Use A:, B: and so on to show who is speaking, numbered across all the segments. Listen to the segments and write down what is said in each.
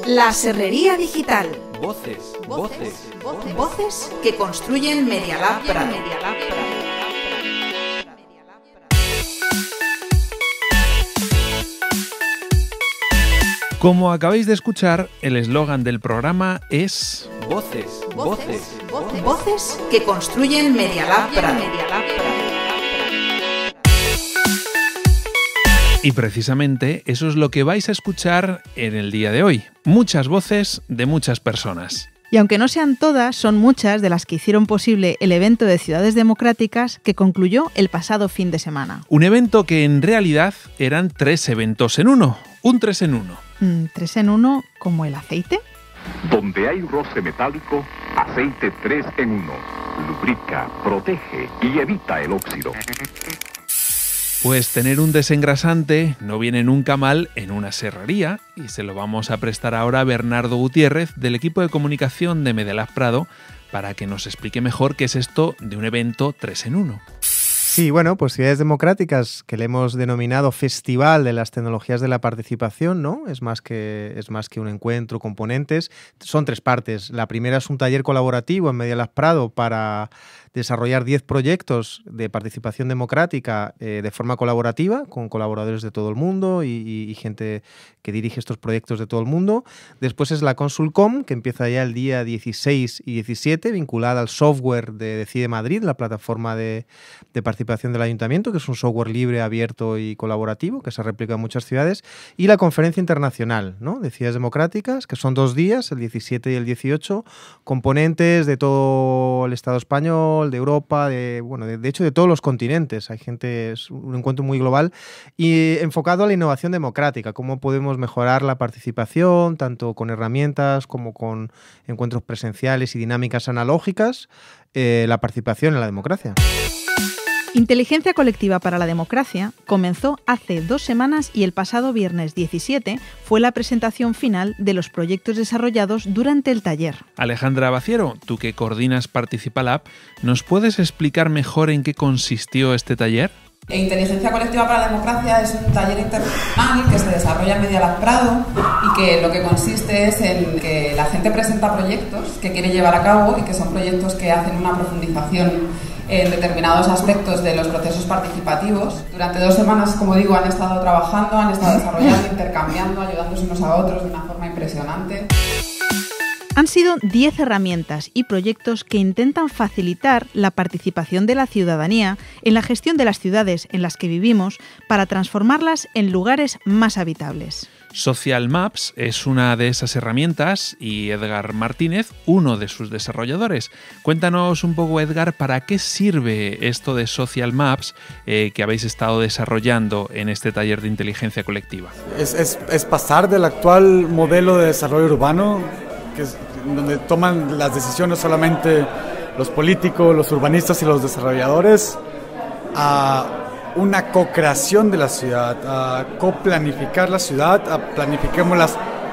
A: La Serrería Digital.
B: Voces
A: que construyen Media Lab Prado.
C: Como acabáis de escuchar, el eslogan del programa es
A: Voces que construyen Media Lab Prado.
C: Y precisamente eso es lo que vais a escuchar en el día de hoy. Muchas voces de muchas personas.
D: Y aunque no sean todas, son muchas de las que hicieron posible el evento de Ciudades Democráticas que concluyó el pasado fin de semana.
C: Un evento que en realidad eran 3 eventos en uno. Un 3 en 1.
D: ¿3 en 1 como el aceite?
E: Donde hay roce metálico, aceite 3 en 1. Lubrica, protege y evita el óxido.
C: Pues tener un desengrasante no viene nunca mal en una serrería y se lo vamos a prestar ahora a Bernardo Gutiérrez del equipo de comunicación de Media Lab Prado para que nos explique mejor qué es esto de un evento 3 en 1.
F: Sí, bueno, pues Ciudades Democráticas, que le hemos denominado Festival de las Tecnologías de la Participación, ¿no? Es más que un encuentro con ponentes. Son 3 partes. La primera es un taller colaborativo en Media Lab Prado para desarrollar 10 proyectos de participación democrática de forma colaborativa, con colaboradores de todo el mundo y gente que dirige estos proyectos de todo el mundo. Después es la Consulcom, que empieza ya el día 16 y 17, vinculada al software de Decide Madrid, la plataforma de participación del Ayuntamiento, que es un software libre, abierto y colaborativo, que se replica en muchas ciudades. Y la Conferencia Internacional, ¿no?, de Ciudades Democráticas, que son 2 días, el 17 y el 18, con ponentes de todo el Estado español, de Europa, de hecho de todos los continentes. Hay gente, es un encuentro muy global y enfocado a la innovación democrática, cómo podemos mejorar la participación, tanto con herramientas como con encuentros presenciales y dinámicas analógicas, la participación en la democracia.
D: Inteligencia Colectiva para la Democracia comenzó hace 2 semanas y el pasado viernes 17 fue la presentación final de los proyectos desarrollados durante el taller.
C: Alejandra Baciero, tú que coordinas Participalab, ¿nos puedes explicar mejor en qué consistió este taller?
G: Inteligencia Colectiva para la Democracia es un taller internacional que se desarrolla en Media Lab Prado y que lo que consiste es en que la gente presenta proyectos que quiere llevar a cabo y que son proyectos que hacen una profundización en determinados aspectos de los procesos participativos. Durante 2 semanas, como digo, han estado trabajando, han estado desarrollando, intercambiando, ayudándose unos a otros de una forma impresionante.
D: Han sido 10 herramientas y proyectos que intentan facilitar la participación de la ciudadanía en la gestión de las ciudades en las que vivimos para transformarlas en lugares más habitables.
C: Social Maps es una de esas herramientas y Edgar Martínez, uno de sus desarrolladores. Cuéntanos un poco, Edgar, ¿para qué sirve esto de Social Maps que habéis estado desarrollando en este taller de inteligencia colectiva?
H: Es pasar del actual modelo de desarrollo urbano, que es donde toman las decisiones solamente los políticos, los urbanistas y los desarrolladores, a una co-creación de la ciudad, a coplanificar la ciudad, a planifiquémosla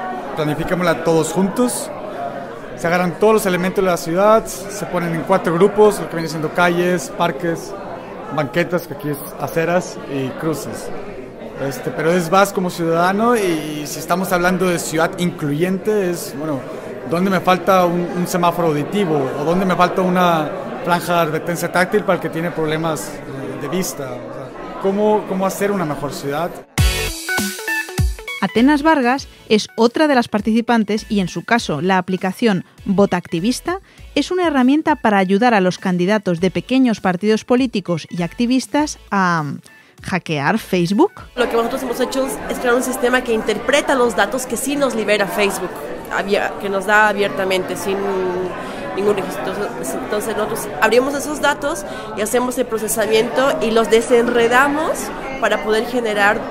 H: todos juntos. Se agarran todos los elementos de la ciudad, se ponen en 4 grupos, lo que viene siendo calles, parques, banquetas, que aquí es aceras, y cruces. Pero es más como ciudadano, y si estamos hablando de ciudad incluyente, es, bueno, ¿dónde me falta un semáforo auditivo? ¿O dónde me falta una franja de advertencia táctil para el que tiene problemas de vista? O sea, ¿cómo hacer una mejor ciudad?
D: Atenas Vargas es otra de las participantes y en su caso la aplicación Votactivista es una herramienta para ayudar a los candidatos de pequeños partidos políticos y activistas a hackear Facebook.
I: Lo que nosotros hemos hecho es crear un sistema que interpreta los datos que sí nos libera Facebook, que nos da abiertamente, sin ningún registro. Entonces nosotros abrimos esos datos y hacemos el procesamiento y los desenredamos para poder generar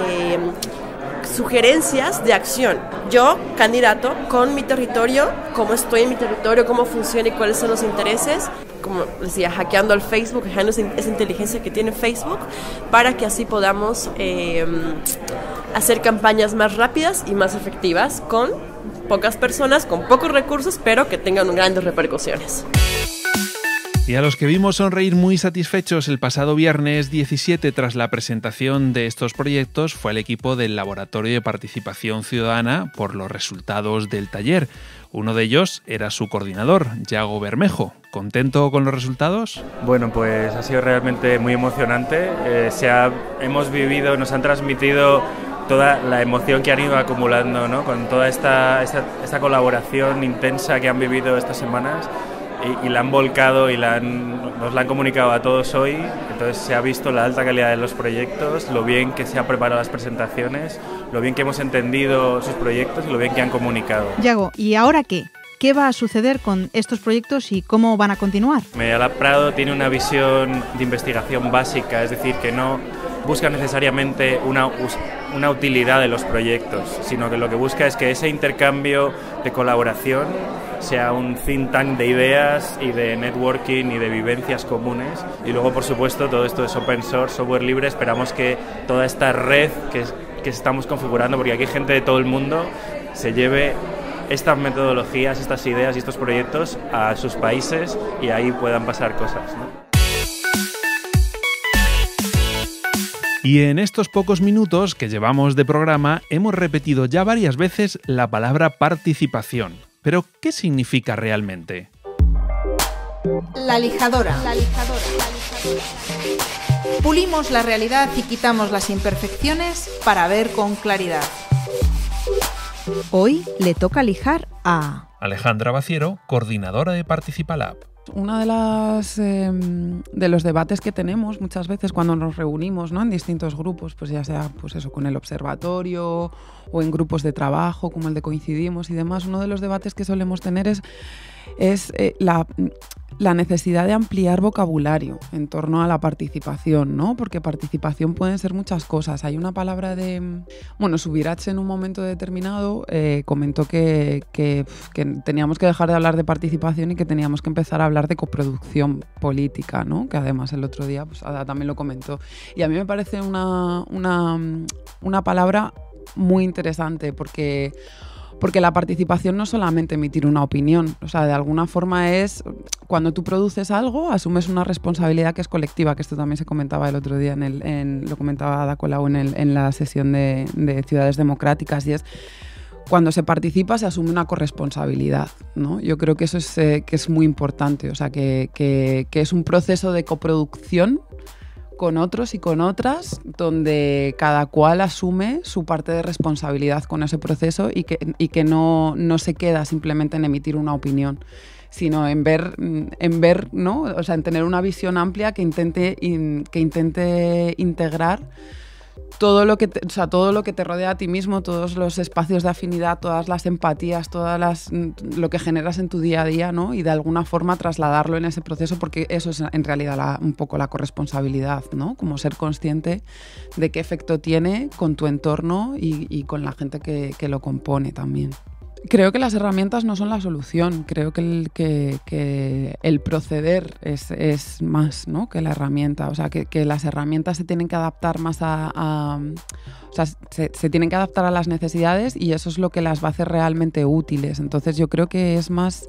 I: sugerencias de acción. Yo, candidato, con mi territorio, cómo estoy en mi territorio, cómo funciona y cuáles son los intereses, como decía, hackeando al Facebook, hackeando esa inteligencia que tiene Facebook, para que así podamos hacer campañas más rápidas y más efectivas con pocas personas, con pocos recursos, pero que tengan grandes repercusiones.
C: Y a los que vimos sonreír muy satisfechos el pasado viernes 17 tras la presentación de estos proyectos fue el equipo del Laboratorio de Participación Ciudadana por los resultados del taller. Uno de ellos era su coordinador, Yago Bermejo. ¿Contento con los resultados?
B: Bueno, pues ha sido realmente muy emocionante. Hemos vivido, nos han transmitido toda la emoción que han ido acumulando, ¿no? Con toda esta colaboración intensa que han vivido estas semanas. Y la han volcado y nos la han comunicado a todos hoy. Entonces se ha visto la alta calidad de los proyectos, lo bien que se han preparado las presentaciones, lo bien que hemos entendido sus proyectos y lo bien que han comunicado.
D: Yago, ¿y ahora qué? ¿Qué va a suceder con estos proyectos y cómo van a continuar?
B: Media Lab Prado tiene una visión de investigación básica, es decir, que no busca necesariamente una utilidad de los proyectos, sino que lo que busca es que ese intercambio de colaboración sea un think tank de ideas y de networking y de vivencias comunes. Y luego, por supuesto, todo esto es open source, software libre. Esperamos que toda esta red que estamos configurando, porque aquí hay gente de todo el mundo, se lleve estas metodologías, estas ideas y estos proyectos a sus países y ahí puedan pasar cosas, ¿no?
C: Y en estos pocos minutos que llevamos de programa hemos repetido ya varias veces la palabra participación. ¿Pero qué significa realmente?
A: La lijadora. Pulimos la realidad y quitamos las imperfecciones para ver con claridad.
D: Hoy le toca lijar a
C: Alejandra Baciero, coordinadora de Participalab.
J: Uno de los debates que tenemos muchas veces cuando nos reunimos, ¿no?, en distintos grupos, pues ya sea pues eso, con el observatorio o en grupos de trabajo como el de Coincidimos y demás, uno de los debates que solemos tener es la necesidad de ampliar vocabulario en torno a la participación, ¿no? Porque participación pueden ser muchas cosas. Hay una palabra Subirats en un momento determinado comentó que teníamos que dejar de hablar de participación y que teníamos que empezar a hablar de coproducción política, ¿no? Que además el otro día pues, Ada también lo comentó. Y a mí me parece una palabra muy interesante porque la participación no es solamente emitir una opinión, o sea, de alguna forma es cuando tú produces algo, asumes una responsabilidad que es colectiva, que esto también se comentaba el otro día, lo comentaba Ada Colau en la sesión de Ciudades Democráticas, y es cuando se participa se asume una corresponsabilidad, ¿no? Yo creo que eso que es muy importante, o sea, que es un proceso de coproducción con otros y con otras, donde cada cual asume su parte de responsabilidad con ese proceso y que no se queda simplemente en emitir una opinión, sino en ver, ¿no? O sea, en tener una visión amplia que intente integrar todo lo que te rodea a ti mismo, todos los espacios de afinidad, todas las empatías, lo que generas en tu día a día, ¿no? Y de alguna forma trasladarlo en ese proceso, porque eso es en realidad un poco la corresponsabilidad, ¿no? Como ser consciente de qué efecto tiene con tu entorno y con la gente que lo compone también. Creo que las herramientas no son la solución. Creo que el proceder es más, ¿no?, que la herramienta. O sea, que las herramientas se tienen que adaptar más o sea, se tienen que adaptar a las necesidades y eso es lo que las va a hacer realmente útiles. Entonces yo creo que es más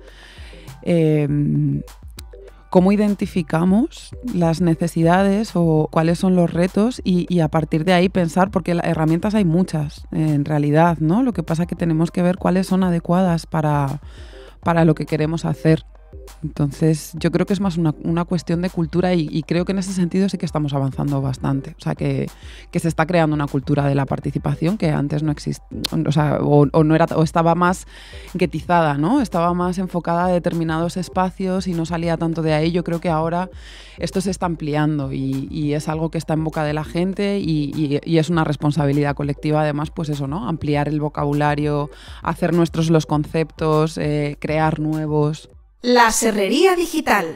J: cómo identificamos las necesidades o cuáles son los retos y a partir de ahí pensar, porque herramientas hay muchas en realidad, ¿no? Lo que pasa es que tenemos que ver cuáles son adecuadas para lo que queremos hacer. Entonces yo creo que es más una cuestión de cultura y creo que en ese sentido sí que estamos avanzando bastante. O sea, que se está creando una cultura de la participación que antes no existía, o sea, o estaba más guetizada, ¿no? Estaba más enfocada a determinados espacios y no salía tanto de ahí. Yo creo que ahora esto se está ampliando y es algo que está en boca de la gente y es una responsabilidad colectiva además, pues eso, ¿no? Ampliar el vocabulario, hacer nuestros los conceptos, crear nuevos.
A: La Serrería Digital.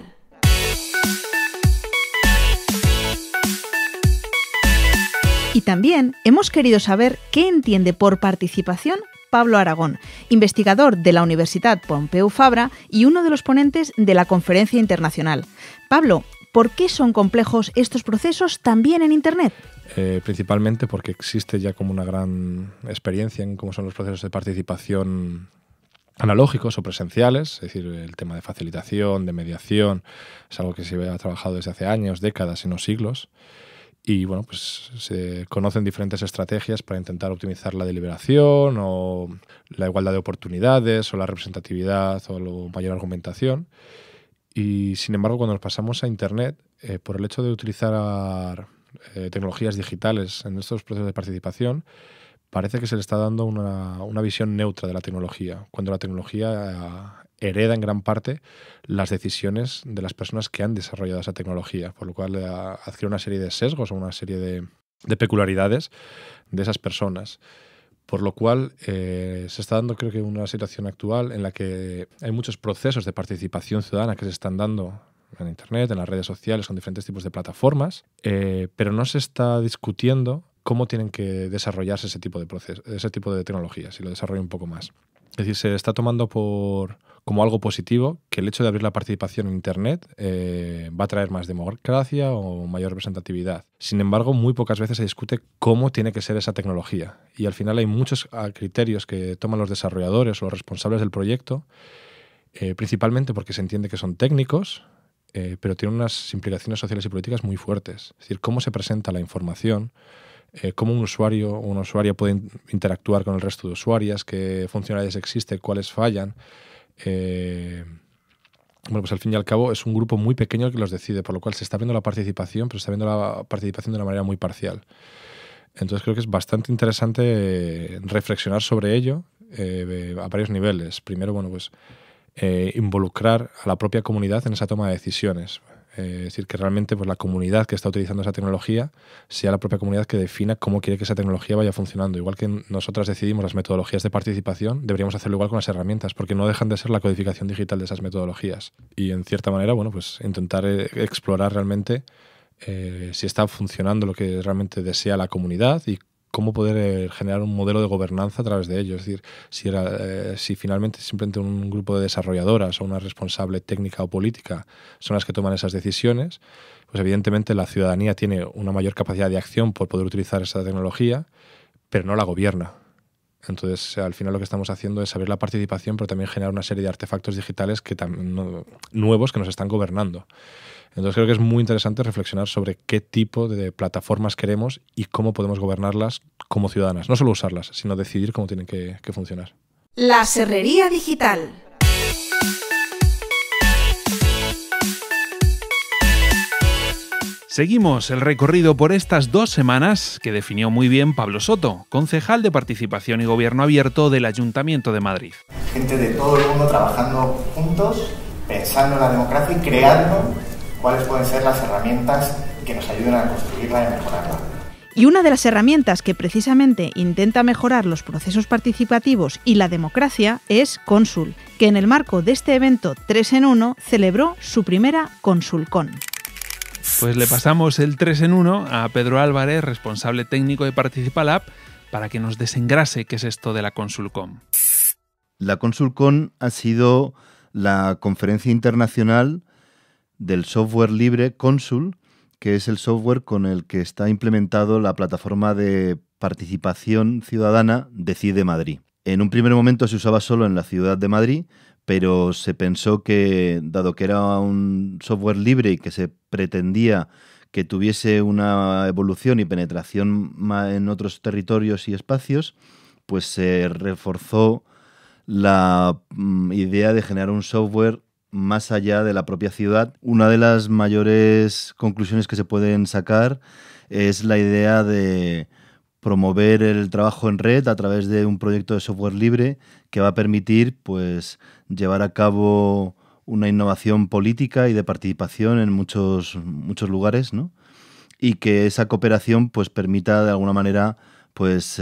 D: Y también hemos querido saber qué entiende por participación Pablo Aragón, investigador de la Universitat Pompeu Fabra y uno de los ponentes de la conferencia internacional. Pablo, ¿por qué son complejos estos procesos también en Internet?
K: Principalmente porque existe ya como una gran experiencia en cómo son los procesos de participación analógicos o presenciales, es decir, el tema de facilitación, de mediación, es algo que se ha trabajado desde hace años, décadas y no siglos. Y bueno, pues se conocen diferentes estrategias para intentar optimizar la deliberación o la igualdad de oportunidades o la representatividad o la mayor argumentación. Y sin embargo, cuando nos pasamos a Internet, por el hecho de utilizar tecnologías digitales en estos procesos de participación, parece que se le está dando una visión neutra de la tecnología, cuando la tecnología hereda en gran parte las decisiones de las personas que han desarrollado esa tecnología, por lo cual adquiere una serie de sesgos o una serie de peculiaridades de esas personas. Por lo cual se está dando, creo que, una situación actual en la que hay muchos procesos de participación ciudadana que se están dando en Internet, en las redes sociales, con diferentes tipos de plataformas, pero no se está discutiendo cómo tienen que desarrollarse ese tipo de procesos, ese tipo de tecnologías, y lo desarrollo un poco más. Es decir, se está tomando como algo positivo que el hecho de abrir la participación en Internet va a traer más democracia o mayor representatividad. Sin embargo, muy pocas veces se discute cómo tiene que ser esa tecnología. Y al final hay muchos criterios que toman los desarrolladores o los responsables del proyecto, principalmente porque se entiende que son técnicos, pero tienen unas implicaciones sociales y políticas muy fuertes. Es decir, cómo se presenta la información, cómo un usuario o una usuaria puede interactuar con el resto de usuarias, qué funcionalidades existen, cuáles fallan. Bueno, pues al fin y al cabo es un grupo muy pequeño el que los decide, por lo cual se está viendo la participación, pero se está viendo la participación de una manera muy parcial. Entonces creo que es bastante interesante reflexionar sobre ello a varios niveles. Primero, bueno, pues involucrar a la propia comunidad en esa toma de decisiones. Es decir, que realmente pues, la comunidad que está utilizando esa tecnología sea la propia comunidad que defina cómo quiere que esa tecnología vaya funcionando. Igual que nosotras decidimos las metodologías de participación, deberíamos hacerlo igual con las herramientas, porque no dejan de ser la codificación digital de esas metodologías. Y en cierta manera, bueno, pues intentar explorar realmente si está funcionando lo que realmente desea la comunidad y cómo poder generar un modelo de gobernanza a través de ello. Es decir, si finalmente simplemente un grupo de desarrolladoras o una responsable técnica o política son las que toman esas decisiones, pues evidentemente la ciudadanía tiene una mayor capacidad de acción por poder utilizar esa tecnología, pero no la gobierna. Entonces, al final lo que estamos haciendo es abrir la participación, pero también generar una serie de artefactos digitales nuevos que nos están gobernando. Entonces creo que es muy interesante reflexionar sobre qué tipo de plataformas queremos y cómo podemos gobernarlas como ciudadanas. No solo usarlas, sino decidir cómo tienen que funcionar.
A: La Serrería Digital.
C: Seguimos el recorrido por estas 2 semanas que definió muy bien Pablo Soto, concejal de Participación y Gobierno Abierto del Ayuntamiento de Madrid.
L: Gente de todo el mundo trabajando juntos, pensando en la democracia y creando cuáles pueden ser las herramientas que nos ayuden a construirla y a mejorarla.
D: Y una de las herramientas que precisamente intenta mejorar los procesos participativos y la democracia es Consul, que en el marco de este evento 3 en 1 celebró su primera ConsulCon.
C: Pues le pasamos el 3 en 1 a Pedro Álvarez, responsable técnico de Participalab, para que nos desengrase qué es esto de la ConsulCon.
M: La ConsulCon ha sido la conferencia internacional del software libre Consul, que es el software con el que está implementado la plataforma de participación ciudadana Decide Madrid. En un primer momento se usaba solo en la ciudad de Madrid, pero se pensó que, dado que era un software libre y que se pretendía que tuviese una evolución y penetración en otros territorios y espacios, pues se reforzó la idea de generar un software más allá de la propia ciudad. Una de las mayores conclusiones que se pueden sacar es la idea de promover el trabajo en red a través de un proyecto de software libre que va a permitir pues, llevar a cabo una innovación política y de participación en muchos lugares, ¿no? Y que esa cooperación pues, permita de alguna manera pues,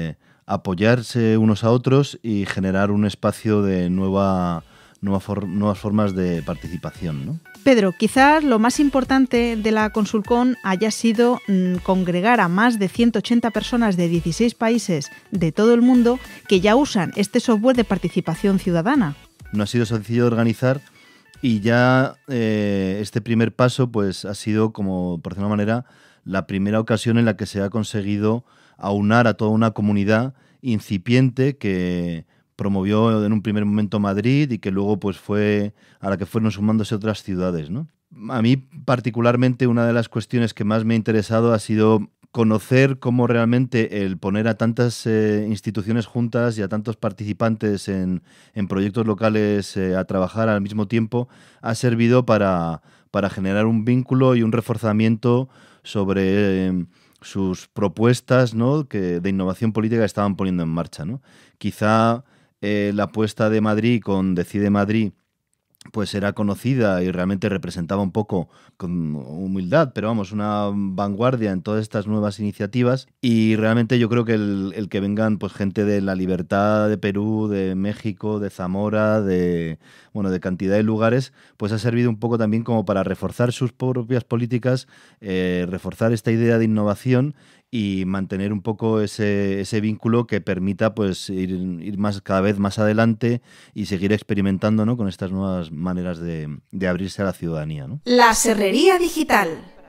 M: apoyarse unos a otros y generar un espacio de nuevas formas de participación, ¿no?
D: Pedro, quizás lo más importante de la ConsulCon haya sido congregar a más de 180 personas de 16 países de todo el mundo que ya usan este software de participación ciudadana.
M: No ha sido sencillo de organizar y ya este primer paso pues, ha sido, como por decirlo de una manera, la primera ocasión en la que se ha conseguido aunar a toda una comunidad incipiente que promovió en un primer momento Madrid y que luego pues fue a la que fueron sumándose otras ciudades, ¿no? A mí particularmente una de las cuestiones que más me ha interesado ha sido conocer cómo realmente el poner a tantas instituciones juntas y a tantos participantes en proyectos locales a trabajar al mismo tiempo ha servido para generar un vínculo y un reforzamiento sobre sus propuestas, ¿no?, de innovación política que estaban poniendo en marcha, ¿no? Quizá la apuesta de Madrid con Decide Madrid pues era conocida y realmente representaba un poco, con humildad, pero vamos, una vanguardia en todas estas nuevas iniciativas, y realmente yo creo que el que vengan pues gente de La Libertad de Perú, de México, de Zamora, de cantidad de lugares, pues ha servido un poco también como para reforzar sus propias políticas, reforzar esta idea de innovación y mantener un poco ese vínculo que permita pues ir cada vez más adelante y seguir experimentando, ¿no?, con estas nuevas maneras de abrirse a la ciudadanía, ¿no?
A: La Serrería Digital.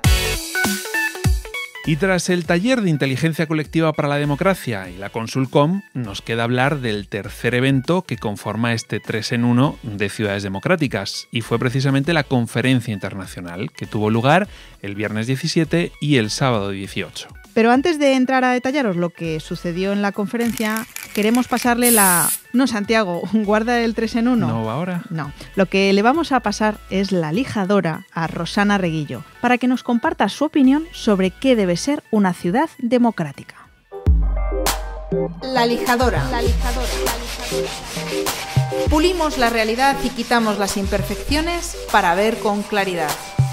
C: Y tras el taller de inteligencia colectiva para la democracia y la Consulcom, nos queda hablar del tercer evento que conforma este 3 en 1 de Ciudades Democráticas, y fue precisamente la conferencia internacional que tuvo lugar el viernes 17 y el sábado 18.
D: Pero antes de entrar a detallaros lo que sucedió en la conferencia, queremos pasarle la... No, Santiago, guarda el 3 en 1.
C: ¿No va ahora?
D: No. Lo que le vamos a pasar es la lijadora a Rosana Reguillo, para que nos comparta su opinión sobre qué debe ser una ciudad democrática.
A: La lijadora. Pulimos la realidad y quitamos las imperfecciones para ver con claridad.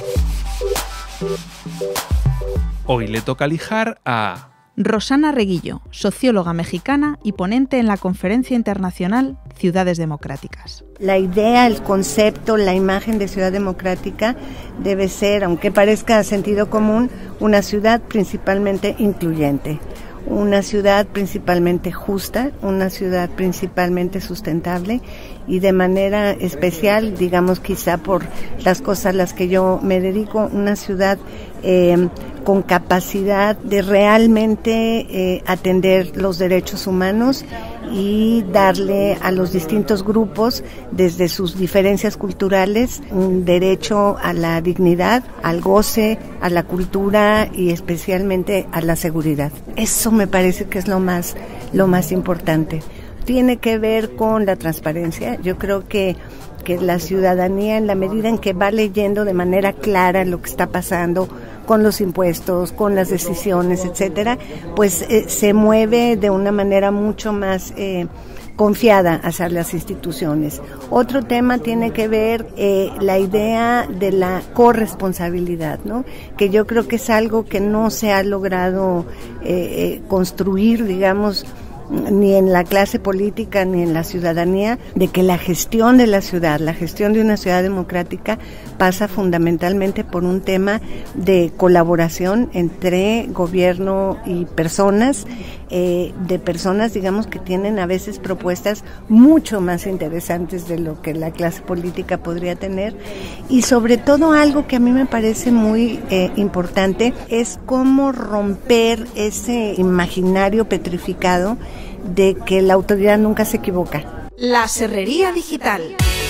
C: Hoy le toca lijar a...
D: Rosana Reguillo, socióloga mexicana y ponente en la conferencia internacional Ciudades Democráticas.
N: La idea, el concepto, la imagen de ciudad democrática debe ser, aunque parezca sentido común, una ciudad principalmente incluyente, una ciudad principalmente justa, una ciudad principalmente sustentable y de manera especial, digamos quizá por las cosas a las que yo me dedico, una ciudad con capacidad de realmente atender los derechos humanos y darle a los distintos grupos, desde sus diferencias culturales, un derecho a la dignidad, al goce, a la cultura y especialmente a la seguridad. Eso me parece que es lo más importante. Tiene que ver con la transparencia. Yo creo que la ciudadanía, en la medida en que va leyendo de manera clara lo que está pasando con los impuestos, con las decisiones, etcétera, pues se mueve de una manera mucho más confiada hacia las instituciones. Otro tema tiene que ver la idea de la corresponsabilidad, ¿no?, que yo creo que es algo que no se ha logrado construir, digamos, ni en la clase política ni en la ciudadanía, de que la gestión de la ciudad, la gestión de una ciudad democrática pasa fundamentalmente por un tema de colaboración entre gobierno y personas, de personas, digamos, que tienen a veces propuestas mucho más interesantes de lo que la clase política podría tener, y sobre todo algo que a mí me parece muy importante es cómo romper ese imaginario petrificado de que la autoridad nunca se equivoca.
A: La Serrería Digital.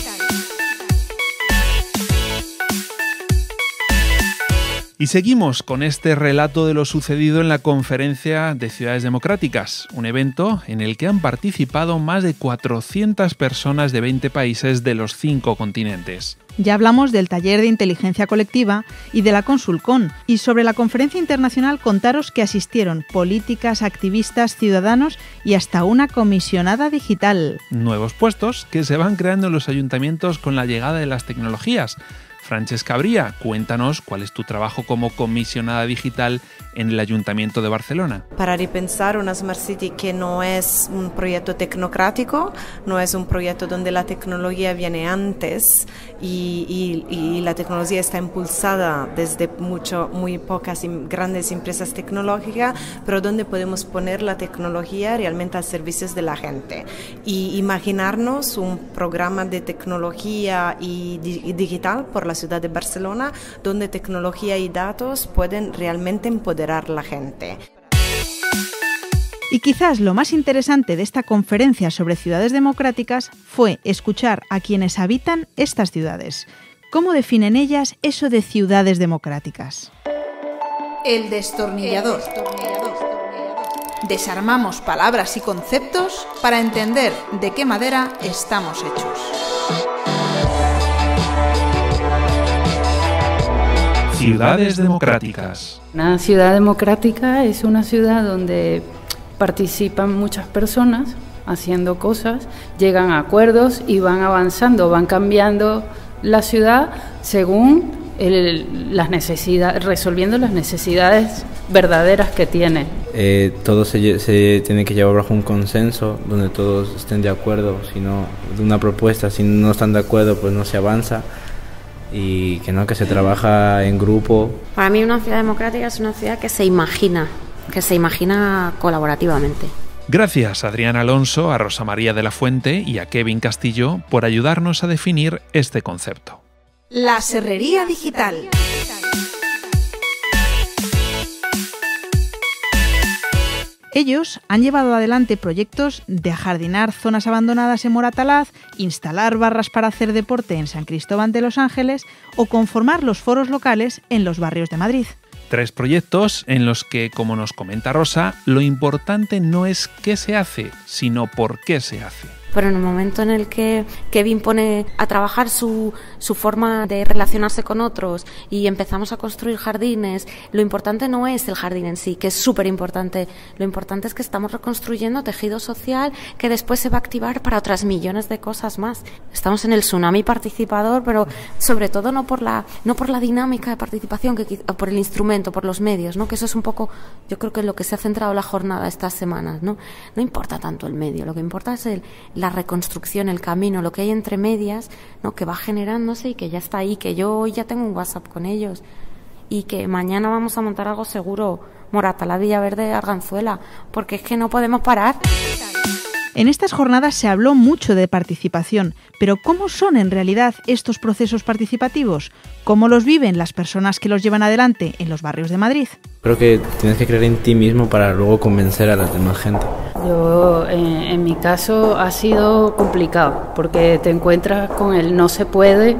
C: Y seguimos con este relato de lo sucedido en la Conferencia de Ciudades Democráticas, un evento en el que han participado más de 400 personas de 20 países de los 5 continentes.
D: Ya hablamos del taller de inteligencia colectiva y de la Consulcom, y sobre la conferencia internacional contaros que asistieron políticas, activistas, ciudadanos y hasta una comisionada digital.
C: Nuevos puestos que se van creando en los ayuntamientos con la llegada de las tecnologías. Francesca Bría, cuéntanos cuál es tu trabajo como comisionada digital en el Ayuntamiento de Barcelona.
O: Para repensar una Smart City que no es un proyecto tecnocrático, no es un proyecto donde la tecnología viene antes y la tecnología está impulsada desde muy pocas y grandes empresas tecnológicas, pero donde podemos poner la tecnología realmente al servicio de la gente. Y imaginarnos un programa de tecnología y digital por la ciudad de Barcelona, donde tecnología y datos pueden realmente empoderar a la gente.
D: Y quizás lo más interesante de esta conferencia sobre ciudades democráticas fue escuchar a quienes habitan estas ciudades. ¿Cómo definen ellas eso de ciudades democráticas?
A: El destornillador. Desarmamos palabras y conceptos para entender de qué madera estamos hechos.
C: Ciudades democráticas.
P: Una ciudad democrática es una ciudad donde participan muchas personas haciendo cosas, llegan a acuerdos y van avanzando, van cambiando la ciudad según las necesidades, resolviendo las necesidades verdaderas que tiene.
Q: Todo se tiene que llevar bajo un consenso donde todos estén de acuerdo, sino de una propuesta, si no están de acuerdo pues no se avanza y que se trabaja en grupo.
R: Para mí una ciudad democrática es una ciudad que se imagina colaborativamente.
C: Gracias a Adrián Alonso, a Rosa María de la Fuente y a Kevin Castillo por ayudarnos a definir este concepto.
A: La serrería digital.
D: Ellos han llevado adelante proyectos de ajardinar zonas abandonadas en Moratalaz, instalar barras para hacer deporte en San Cristóbal de los Ángeles o conformar los foros locales en los barrios de Madrid.
C: 3 proyectos en los que, como nos comenta Rosa, lo importante no es qué se hace, sino por qué se hace.
R: Pero en el momento en el que Kevin pone a trabajar su forma de relacionarse con otros y empezamos a construir jardines, lo importante no es el jardín en sí, que es súper importante. Lo importante es que estamos reconstruyendo tejido social que después se va a activar para otras millones de cosas más. Estamos en el tsunami participador, pero sobre todo no por la dinámica de participación, por el instrumento, por los medios, ¿no? Que eso es un poco, yo creo que es lo que se ha centrado la jornada estas semanas, ¿no? No importa tanto el medio, lo que importa es la reconstrucción, el camino, lo que hay entre medias, ¿no? Que va generándose y que ya está ahí, que yo hoy ya tengo un WhatsApp con ellos y que mañana vamos a montar algo seguro, Moratalaz, Villaverde, Arganzuela, porque es que no podemos parar.
D: En estas jornadas se habló mucho de participación, pero ¿cómo son en realidad estos procesos participativos? ¿Cómo los viven las personas que los llevan adelante en los barrios de Madrid?
Q: Creo que tienes que creer en ti mismo para luego convencer a la demás gente.
P: Yo, en mi caso, ha sido complicado, porque te encuentras con el no se puede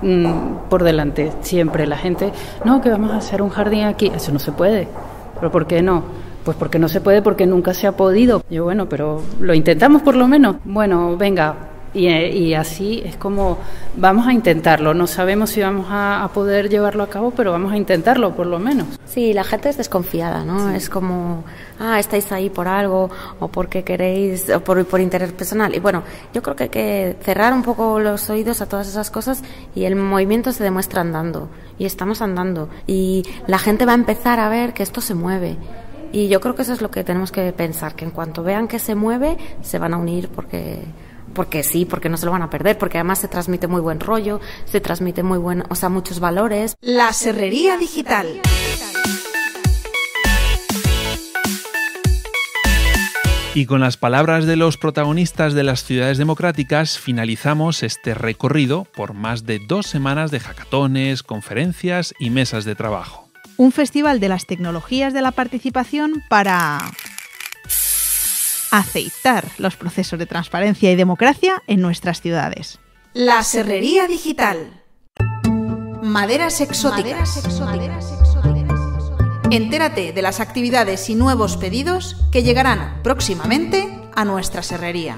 P: por delante siempre. La gente, no, que vamos a hacer un jardín aquí, eso no se puede, pero ¿por qué no? Pues porque no se puede, porque nunca se ha podido. Yo, bueno, pero lo intentamos por lo menos. Bueno, venga. Y así es como vamos a intentarlo. No sabemos si vamos a poder llevarlo a cabo, pero vamos a intentarlo por lo menos.
R: Sí, la gente es desconfiada, ¿no? Sí. Es como, estáis ahí por algo o porque queréis, o por interés personal. Y bueno, yo creo que hay que cerrar un poco los oídos a todas esas cosas y el movimiento se demuestra andando. Y estamos andando. Y la gente va a empezar a ver que esto se mueve. Y yo creo que eso es lo que tenemos que pensar, que en cuanto vean que se mueve, se van a unir porque sí, porque no se lo van a perder, porque además se transmite muy buen rollo, se transmite muchos valores.
A: La serrería digital.
C: Y con las palabras de los protagonistas de las ciudades democráticas finalizamos este recorrido por más de 2 semanas de hackatones, conferencias y mesas de trabajo.
D: Un festival de las tecnologías de la participación para aceitar los procesos de transparencia y democracia en nuestras ciudades.
A: La serrería digital. Maderas exóticas. Entérate de las actividades y nuevos pedidos que llegarán próximamente a nuestra serrería.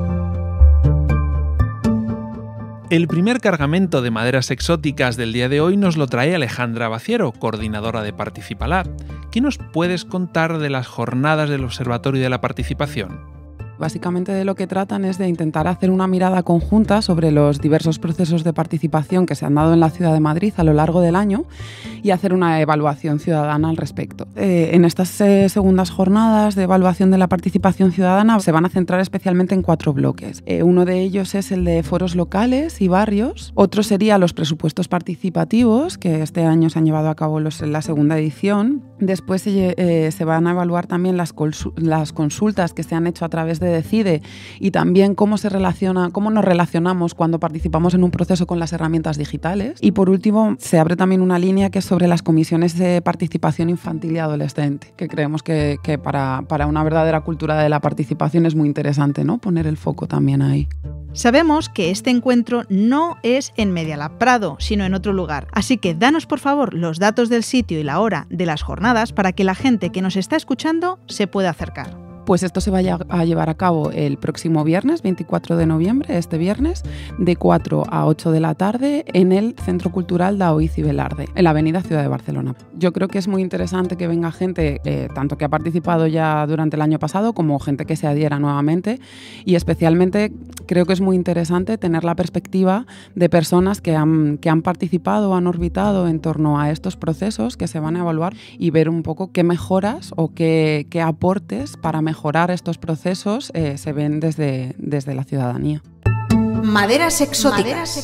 C: El primer cargamento de maderas exóticas del día de hoy nos lo trae Alejandra Baciero, coordinadora de Participalab. ¿Qué nos puedes contar de las jornadas del Observatorio de la Participación?
J: Básicamente de lo que tratan es de intentar hacer una mirada conjunta sobre los diversos procesos de participación que se han dado en la ciudad de Madrid a lo largo del año y hacer una evaluación ciudadana al respecto. En estas segundas jornadas de evaluación de la participación ciudadana se van a centrar especialmente en 4 bloques. Uno de ellos es el de foros locales y barrios. Otro sería los presupuestos participativos, que este año se han llevado a cabo en la segunda edición. Después se van a evaluar también las consultas que se han hecho a través de decide y también cómo nos relacionamos cuando participamos en un proceso con las herramientas digitales. Y por último, se abre también una línea que es sobre las comisiones de participación infantil y adolescente, que creemos que para una verdadera cultura de la participación es muy interesante, ¿no? Poner el foco también ahí.
D: Sabemos que este encuentro no es en Media Lab Prado, sino en otro lugar. Así que danos por favor los datos del sitio y la hora de las jornadas para que la gente que nos está escuchando se pueda acercar.
J: Pues esto se va a llevar a cabo el próximo viernes, 24 de noviembre, este viernes, de 4 a 8 de la tarde en el Centro Cultural Daoiz y Velarde, en la Avenida Ciudad de Barcelona. Yo creo que es muy interesante que venga gente, tanto que ha participado ya durante el año pasado como gente que se adhiera nuevamente, y especialmente creo que es muy interesante tener la perspectiva de personas que han participado o han orbitado en torno a estos procesos que se van a evaluar y ver un poco qué mejoras o qué aportes para mejorar estos procesos se ven desde la ciudadanía.
A: Maderas exóticas.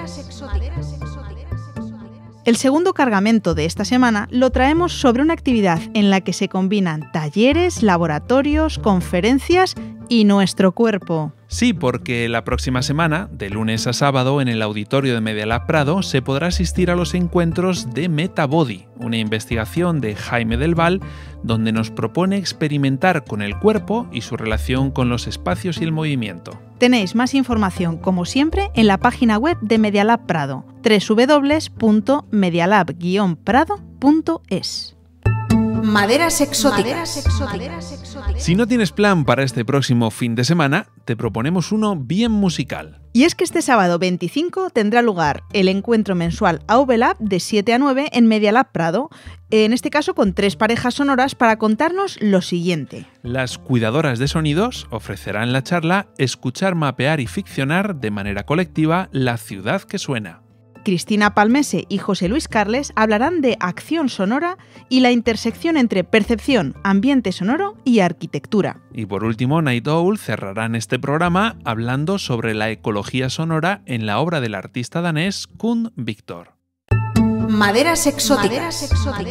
D: El segundo cargamento de esta semana lo traemos sobre una actividad en la que se combinan talleres, laboratorios, conferencias y nuestro cuerpo.
C: Sí, porque la próxima semana, de lunes a sábado, en el auditorio de Media Lab Prado, se podrá asistir a los encuentros de Metabody, una investigación de Jaime del Val, donde nos propone experimentar con el cuerpo y su relación con los espacios y el movimiento.
D: Tenéis más información, como siempre, en la página web de Media Lab Prado, www.medialab-prado.es.
A: Maderas exóticas.
C: Si no tienes plan para este próximo fin de semana, te proponemos uno bien musical.
D: Y es que este sábado 25 tendrá lugar el encuentro mensual AV-Lab de 7 a 9 en Media Lab Prado, en este caso con 3 parejas sonoras para contarnos lo siguiente.
C: Las cuidadoras de sonidos ofrecerán la charla Escuchar, mapear y ficcionar de manera colectiva la ciudad que suena.
D: Cristina Palmese y José Luis Carles hablarán de acción sonora y la intersección entre percepción, ambiente sonoro y arquitectura.
C: Y por último, Night Owl cerrarán este programa hablando sobre la ecología sonora en la obra del artista danés Kun Victor.
A: Maderas exóticas.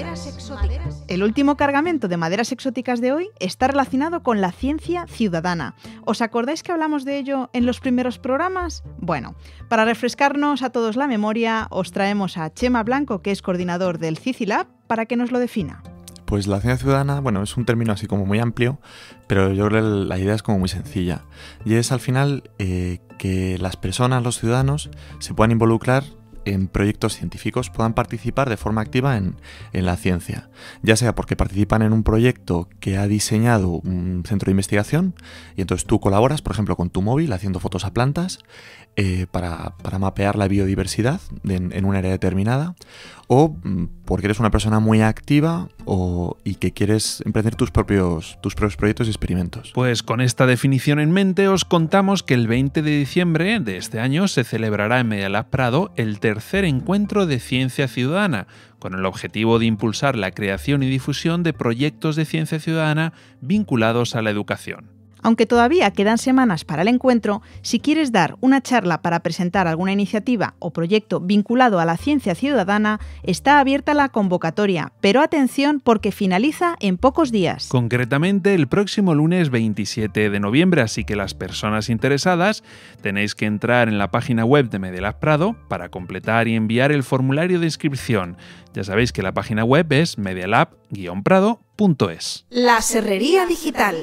D: El último cargamento de maderas exóticas de hoy está relacionado con la ciencia ciudadana. ¿Os acordáis que hablamos de ello en los primeros programas? Bueno, para refrescarnos a todos la memoria, os traemos a Chema Blanco, que es coordinador del CICILab, para que nos lo defina.
S: Pues la ciencia ciudadana, bueno, es un término así como muy amplio, pero yo creo que la idea es como muy sencilla. Y es al final que las personas, los ciudadanos, se puedan involucrar en proyectos científicos, puedan participar de forma activa en la ciencia, ya sea porque participan en un proyecto que ha diseñado un centro de investigación y entonces tú colaboras, por ejemplo, con tu móvil haciendo fotos a plantas para mapear la biodiversidad en un área determinada, o porque eres una persona muy activa y que quieres emprender tus propios proyectos y experimentos.
C: Pues con esta definición en mente os contamos que el 20 de diciembre de este año se celebrará en Media Lab Prado el tercer encuentro de ciencia ciudadana, con el objetivo de impulsar la creación y difusión de proyectos de ciencia ciudadana vinculados a la educación.
D: Aunque todavía quedan semanas para el encuentro, si quieres dar una charla para presentar alguna iniciativa o proyecto vinculado a la ciencia ciudadana, está abierta la convocatoria, pero atención porque finaliza en pocos días.
C: Concretamente el próximo lunes 27 de noviembre, así que las personas interesadas tenéis que entrar en la página web de Media Lab Prado para completar y enviar el formulario de inscripción. Ya sabéis que la página web es medialab-prado.es.
A: La Serrería Digital.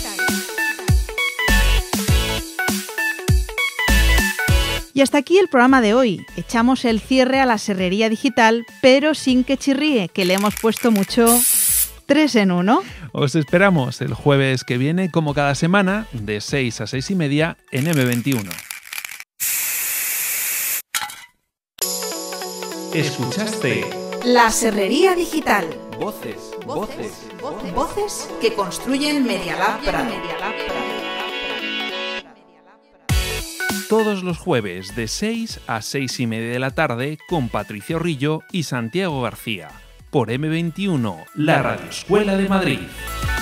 D: Y hasta aquí el programa de hoy. Echamos el cierre a la Serrería Digital, pero sin que chirríe, que le hemos puesto mucho 3 en 1.
C: Os esperamos el jueves que viene, como cada semana, de 6 a 6 y media en M21. Escuchaste
A: La Serrería Digital.
C: Voces
A: que construyen Media Lab Prado.
C: Todos los jueves de 6 a 6 y media de la tarde con Patricia Rillo y Santiago García. Por M21, la Radioescuela de Madrid.